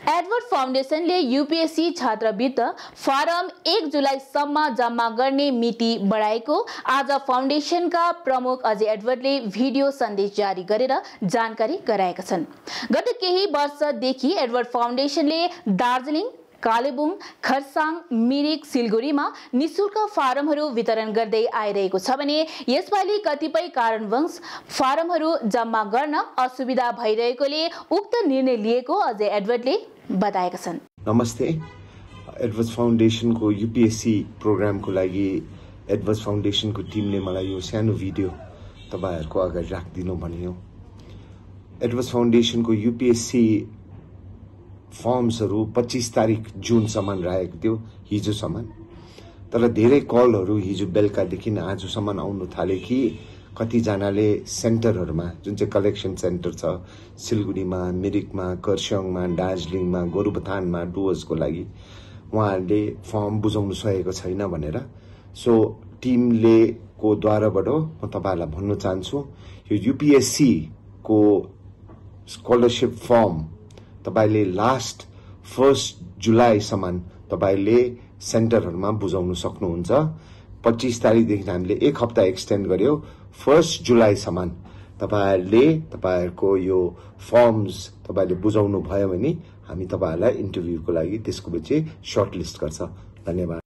Edward फाउन्डेसनले UPSC छात्रवृत्ति form 1 जुलाईसम्म जम्मा गर्ने मिति बढाएको आज फाउन्डेसनका प्रमुख अजय एडवर्डले भिडियो सन्देश जारी गरेर जानकारी गराएका छन्। गत केही वर्षदेखि एडवर्ड फाउन्डेसनले दार्जिलिङ, कालेबुङ, खरसाङ, मिरिक, सिलगढीमा निशुल्क फारमहरू वितरण गर्दै आइरहेको छ भने यसपालि कतिपय कारणवश फारमहरू जम्मा गर्न असुविधा भइरहेकोले उक्त निर्णय लिएको अजय एडवर्डले बताएका छन्। नमस्ते। एडवर्ड फाउन्डेसनको यूपीएससी प्रोग्रामको लागि एडवर्ड फाउन्डेसनको टिमले मलाई यो सानो भिडियो तपाईहरुको अगाडि राख्दिनु भन्यो। एडवर्ड फाउन्डेसनको यूपीएससी फर्म्सहरू 25 तारिक जुनसम्म राखेको थियो, हिजोसम्म। तर धेरै कलहरू हिजो बेलुकादेखि आजसम्म आउनु थाले कि कतिजनाले सेन्टरहरूमा, जुन चाहिँ कलेक्सन सेन्टर छ सिलगढीमा, मिरिकमा, खरसाङमा, दार्जिलिङमा, गोरुबथानमा डुवर्सको लागि उहाँहरूले फर्म बुझाउन सकेको छैन भनेर सो टिमले को द्वाराबाट म तपाईहरुलाई भन्न चाहन्छु, यो यूपीएससी को स्कलरशिप फर्म तपाईले लास्ट 1 जुलाईसम्म तपाईले सेन्टरहरुमा बुझाउन सक्नुहुन्छ। 25 तारिकदेखि हामीले 1 हप्ता एक्सटेन्ड गर्यो। 1 जुलाईसम्म तपाईहरुले तपाईहरुको यो फर्म्स तपाईले बुझाउनु भयो भने हामी तपाईहरुलाई इन्टरभ्यूको लागि त्यसको पछि सर्टलिस्ट गर्छ। धन्यवाद।